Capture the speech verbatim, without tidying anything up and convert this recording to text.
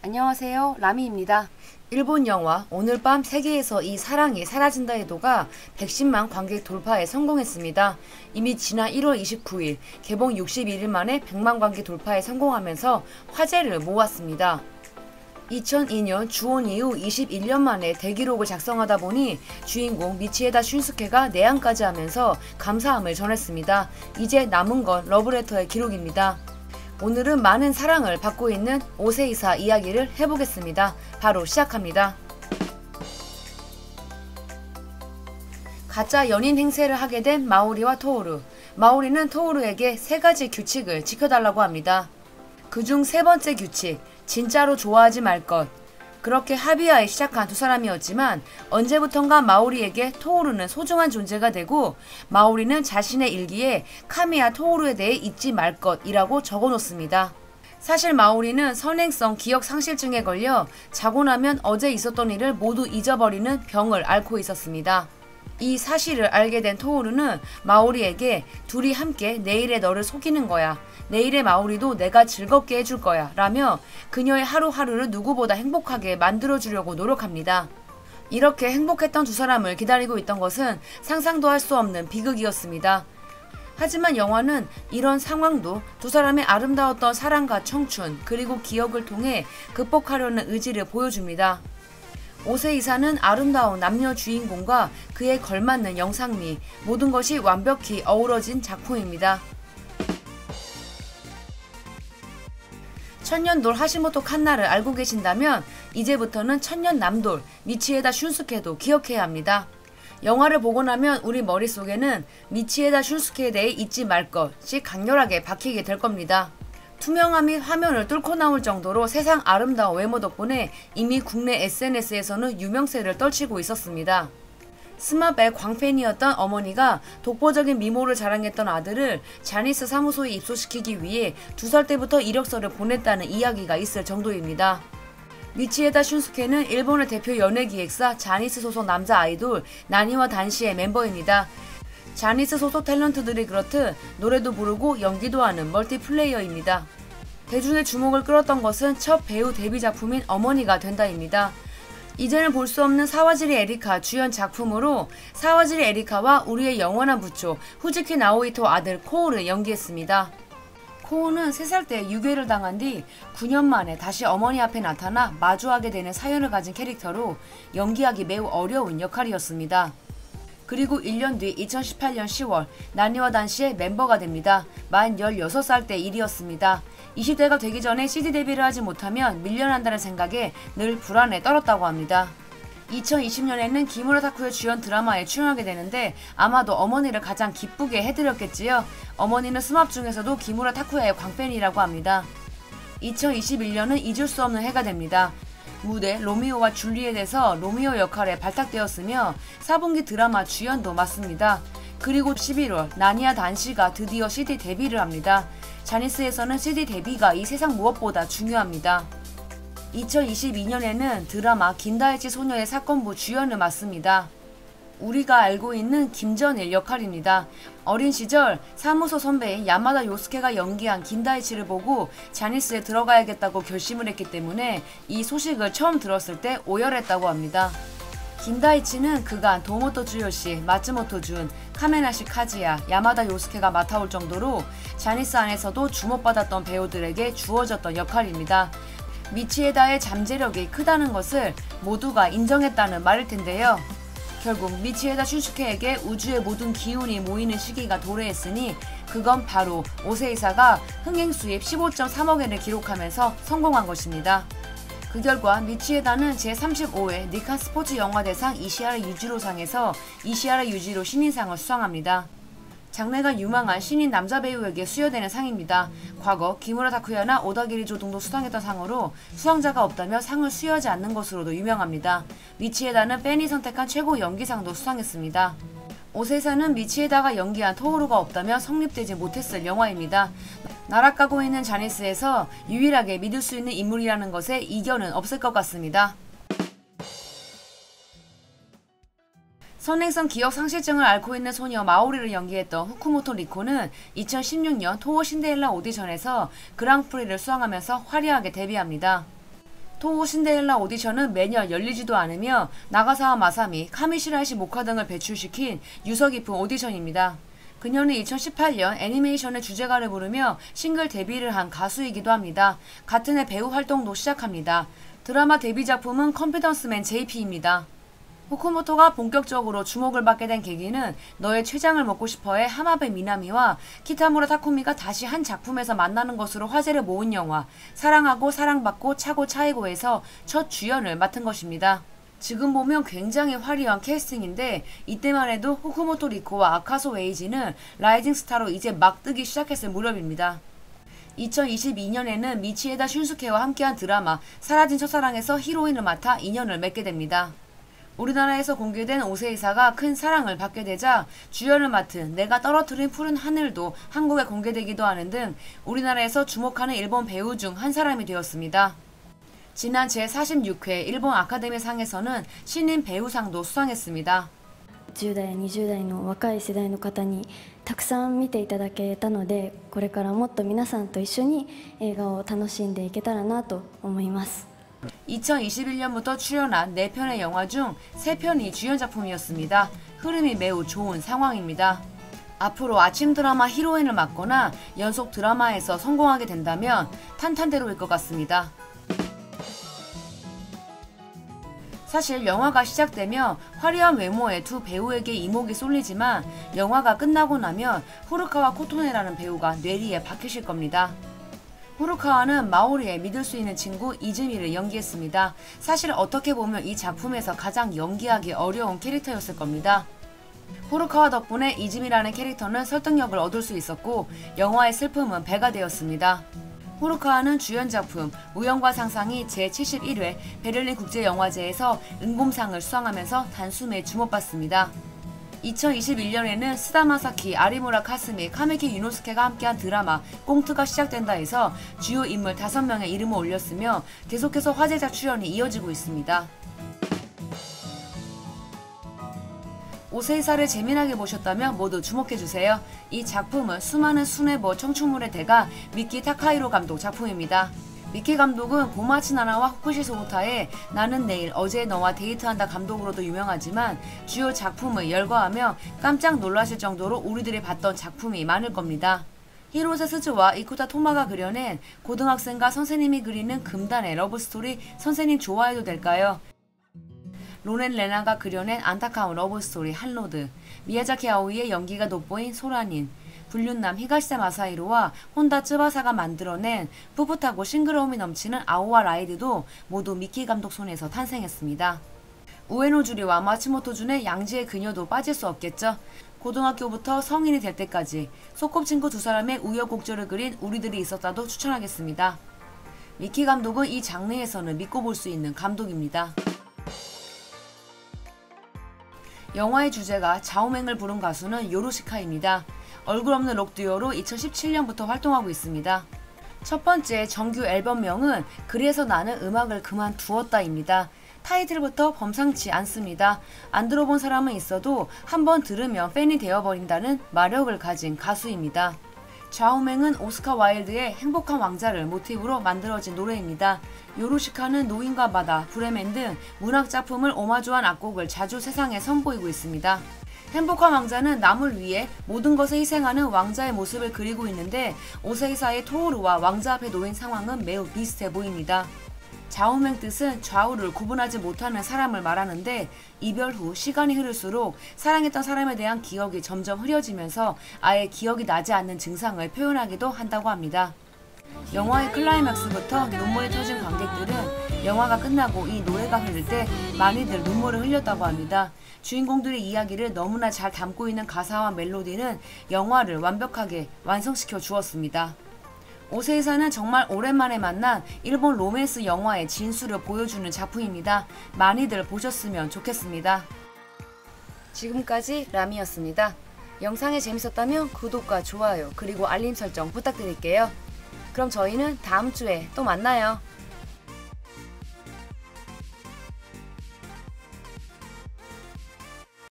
안녕하세요, 라미입니다. 일본 영화 오늘 밤 세계에서 이 사랑이 사라진다 해도가 백십만 관객 돌파에 성공했습니다. 이미 지난 일월 이십구일 개봉 육십일 일 만에 백만 관객 돌파에 성공하면서 화제를 모았습니다. 이천이 년 주온 이후 이십일 년 만에 대기록을 작성하다 보니 주인공 미치에다 슌스케가 내한까지 하면서 감사함을 전했습니다. 이제 남은 건 러브레터의 기록입니다. 오늘은 많은 사랑을 받고 있는 오세이사 이야기를 해보겠습니다. 바로 시작합니다. 가짜 연인 행세를 하게 된 마오리와 토오루. 마오리는 토오루에게 세 가지 규칙을 지켜달라고 합니다. 그중 세 번째 규칙, 진짜로 좋아하지 말 것. 그렇게 합의하에 시작한 두 사람이었지만 언제부턴가 마오리에게 토오루는 소중한 존재가 되고 마오리는 자신의 일기에 카미야 토오루에 대해 잊지 말 것이라고 적어놓습니다. 사실 마오리는 선행성 기억 상실증에 걸려 자고 나면 어제 있었던 일을 모두 잊어버리는 병을 앓고 있었습니다. 이 사실을 알게 된 토오루는 마오리에게 둘이 함께 내일의 너를 속이는 거야. 내일의 마오리도 내가 즐겁게 해줄 거야. 라며 그녀의 하루하루를 누구보다 행복하게 만들어주려고 노력합니다. 이렇게 행복했던 두 사람을 기다리고 있던 것은 상상도 할 수 없는 비극이었습니다. 하지만 영화는 이런 상황도 두 사람의 아름다웠던 사랑과 청춘 그리고 기억을 통해 극복하려는 의지를 보여줍니다. 오세이사는 아름다운 남녀 주인공과 그에 걸맞는 영상미, 모든 것이 완벽히 어우러진 작품입니다. 천년돌 하시모토 칸나를 알고 계신다면 이제부터는 천년남돌 미치에다 슌스케도 기억해야 합니다. 영화를 보고 나면 우리 머릿속에는 미치에다 슌스케에 대해 잊지 말 것이 강렬하게 박히게 될 겁니다. 투명함이 화면을 뚫고 나올 정도로 세상 아름다운 외모 덕분에 이미 국내 에스엔에스에서는 유명세를 떨치고 있었습니다. 스마벨 광팬이었던 어머니가 독보적인 미모를 자랑했던 아들을 자니스 사무소에 입소시키기 위해 두 살 때부터 이력서를 보냈다는 이야기가 있을 정도입니다. 미치에다 슌스케는 일본의 대표 연예기획사 자니스 소속 남자 아이돌 나니와 단시의 멤버입니다. 자니스 소속 탤런트들이 그렇듯 노래도 부르고 연기도 하는 멀티플레이어입니다. 대중의 주목을 끌었던 것은 첫 배우 데뷔 작품인 어머니가 된다입니다. 이제는 볼 수 없는 사와지리 에리카 주연 작품으로 사와지리 에리카와 우리의 영원한 부초 후지키 나오이토 아들 코오를 연기했습니다. 코오는 세 살 때 유괴를 당한 뒤 구 년 만에 다시 어머니 앞에 나타나 마주하게 되는 사연을 가진 캐릭터로 연기하기 매우 어려운 역할이었습니다. 그리고 일 년 뒤 이천십팔 년 시월 나니와 단시의 멤버가 됩니다. 만 열여섯 살 때 일이었습니다. 이십 대가 되기 전에 씨디 데뷔를 하지 못하면 밀려난다는 생각에 늘 불안에 떨었다고 합니다. 이천이십 년에는 기무라 타쿠의 주연 드라마에 출연하게 되는데 아마도 어머니를 가장 기쁘게 해드렸겠지요. 어머니는 스맙 중에서도 기무라 타쿠야의 광팬이라고 합니다. 이천이십일 년은 잊을 수 없는 해가 됩니다. 무대 로미오와 줄리엣에서 로미오 역할에 발탁되었으며 사 분기 드라마 주연도 맡습니다. 그리고 십일월 나니와 단시가 드디어 씨디 데뷔를 합니다. 자니스에서는 씨디 데뷔가 이 세상 무엇보다 중요합니다. 이천이십이 년에는 드라마 긴다이치 소녀의 사건부 주연을 맡습니다. 우리가 알고 있는 김전일 역할입니다. 어린 시절 사무소 선배인 야마다 요스케가 연기한 긴다이치를 보고 자니스에 들어가야겠다고 결심을 했기 때문에 이 소식을 처음 들었을 때 오열했다고 합니다. 긴다이치는 그간 도모토 주요시, 마츠모토 준, 카메나시 카즈야, 야마다 요스케가 맡아올 정도로 자니스 안에서도 주목받았던 배우들에게 주어졌던 역할입니다. 미치에다의 잠재력이 크다는 것을 모두가 인정했다는 말일 텐데요. 결국 미치에다 슌스케에게 우주의 모든 기운이 모이는 시기가 도래했으니 그건 바로 오세이사가 흥행 수입 십오 점 삼억 엔을 기록하면서 성공한 것입니다. 그 결과 미치에다는 제삼십오 회 니칸 스포츠 영화대상 이시하라 유지로상에서 이시하라 유지로 신인상을 수상합니다. 장래가 유망한 신인 남자 배우에게 수여되는 상입니다. 과거 기무라 타쿠야나 오다기리조 등도 수상했던 상으로 수상자가 없다며 상을 수여하지 않는 것으로도 유명합니다. 미치에다는 팬이 선택한 최고 연기상도 수상했습니다. 오세이사는 미치에다가 연기한 토오루가 없다면 성립되지 못했을 영화입니다. 나락가고 있는 자니스에서 유일하게 믿을 수 있는 인물이라는 것에 이견은 없을 것 같습니다. 선행성 기억 상실증을 앓고 있는 소녀 마오리를 연기했던 후쿠모토 리코는 이천십육 년 토오 신데렐라 오디션에서 그랑프리를 수상하면서 화려하게 데뷔합니다. 토호 신데렐라 오디션은 매년 열리지도 않으며 나가사와 마사미, 카미시라이시 모카 등을 배출시킨 유서 깊은 오디션입니다. 그녀는 이천십팔 년 애니메이션의 주제가를 부르며 싱글 데뷔를 한 가수이기도 합니다. 같은 해 배우 활동도 시작합니다. 드라마 데뷔 작품은 컨피던스맨 제이피입니다. 후쿠모토가 본격적으로 주목을 받게 된 계기는 너의 췌장을 먹고 싶어의 하마베 미나미와 키타무라 타쿠미가 다시 한 작품에서 만나는 것으로 화제를 모은 영화 사랑하고 사랑받고 차고 차이고에서 첫 주연을 맡은 것입니다. 지금 보면 굉장히 화려한 캐스팅인데 이때만 해도 후쿠모토 리코와 아카소 에이지는 라이징 스타로 이제 막 뜨기 시작했을 무렵입니다. 이천이십이 년에는 미치에다 슌스케와 함께한 드라마 사라진 첫사랑에서 히로인을 맡아 인연을 맺게 됩니다. 우리나라에서 공개된 오세이사가 큰 사랑을 받게 되자 주연을 맡은 내가 떨어뜨린 푸른 하늘도 한국에 공개되기도 하는 등 우리나라에서 주목하는 일본 배우 중 한 사람이 되었습니다. 지난 제사십육 회 일본 아카데미 상에서는 신인 배우상도 수상했습니다. じゅう代、にじゅう代の若い世代の方にたくさん見ていただけたので、これからもっと皆さんと一緒に映画を楽しんでいけたらなと思います。 이천이십일 년부터 출연한 네 편의 영화 중 세 편이 주연 작품이었습니다. 흐름이 매우 좋은 상황입니다. 앞으로 아침 드라마 히로인을 맡거나 연속 드라마에서 성공하게 된다면 탄탄대로일 것 같습니다. 사실 영화가 시작되며 화려한 외모의 두 배우에게 이목이 쏠리지만 영화가 끝나고 나면 후루카와 코토네라는 배우가 뇌리에 박히실 겁니다. 후루카와는 마오리의 믿을 수 있는 친구 이즈미를 연기했습니다. 사실 어떻게 보면 이 작품에서 가장 연기하기 어려운 캐릭터였을 겁니다. 후루카와 덕분에 이즈미라는 캐릭터는 설득력을 얻을 수 있었고 영화의 슬픔은 배가 되었습니다. 후루카와는 주연 작품 우연과 상상이 제칠십일 회 베를린 국제영화제에서 은곰상을 수상하면서 단숨에 주목받습니다. 이천이십일 년에는 스다마사키, 아리무라 카스미, 카메키 유노스케가 함께한 드라마 꽁트가 시작된다 해서 주요 인물 다섯 명의 이름을 올렸으며 계속해서 화제작 출연이 이어지고 있습니다. 오세이사를 재미나게 보셨다면 모두 주목해주세요. 이 작품은 수많은 수뇌보 청춘물의 대가 미키 타카히로 감독 작품입니다. 미키 감독은 고마치 나나와 후쿠시 소우타의 나는 내일 어제 너와 데이트한다 감독으로도 유명하지만 주요 작품을 열거하며 깜짝 놀라실 정도로 우리들이 봤던 작품이 많을 겁니다. 히로세 스즈와 이쿠타 토마가 그려낸 고등학생과 선생님이 그리는 금단의 러브스토리 선생님 좋아해도 될까요? 로렌 레나가 그려낸 안타까운 러브스토리 한로드, 미야자키 아오이의 연기가 돋보인 소라닌, 불륜남 히가시세 마사히로와 혼다 쯔바사가 만들어낸 풋풋하고 싱그러움이 넘치는 아오와 라이드도 모두 미키 감독 손에서 탄생했습니다. 우에노 주리와 마츠모토 준의 양지의 그녀도 빠질 수 없겠죠. 고등학교부터 성인이 될 때까지 소꿉친구 두 사람의 우여곡절을 그린 우리들이 있었다도 추천하겠습니다. 미키 감독은 이 장르에서는 믿고 볼 수 있는 감독입니다. 영화의 주제가 자오맹을 부른 가수는 요루시카입니다. 얼굴 없는 록 듀오로 이천십칠 년부터 활동하고 있습니다. 첫 번째 정규 앨범명은 그래서 나는 음악을 그만두었다입니다. 타이틀부터 범상치 않습니다. 안 들어본 사람은 있어도 한번 들으면 팬이 되어버린다는 마력을 가진 가수입니다. 좌우맹은 오스카 와일드의 행복한 왕자를 모티브로 만들어진 노래입니다. 요루시카는 노인과 바다, 브레멘 등 문학작품을 오마주한 악곡을 자주 세상에 선보이고 있습니다. 행복한 왕자는 남을 위해 모든 것을 희생하는 왕자의 모습을 그리고 있는데 오세이사의 토오루와 왕자 앞에 놓인 상황은 매우 비슷해 보입니다. 좌우맹 뜻은 좌우를 구분하지 못하는 사람을 말하는데 이별 후 시간이 흐를수록 사랑했던 사람에 대한 기억이 점점 흐려지면서 아예 기억이 나지 않는 증상을 표현하기도 한다고 합니다. 영화의 클라이맥스부터 눈물이 터진 관객들은 영화가 끝나고 이 노래가 흐를 때 많이들 눈물을 흘렸다고 합니다. 주인공들의 이야기를 너무나 잘 담고 있는 가사와 멜로디는 영화를 완벽하게 완성시켜 주었습니다. 오세이사는 정말 오랜만에 만난 일본 로맨스 영화의 진수를 보여주는 작품입니다. 많이들 보셨으면 좋겠습니다. 지금까지 라미였습니다. 영상이 재밌었다면 구독과 좋아요 그리고 알림 설정 부탁드릴게요. 그럼 저희는 다음 주에 또 만나요.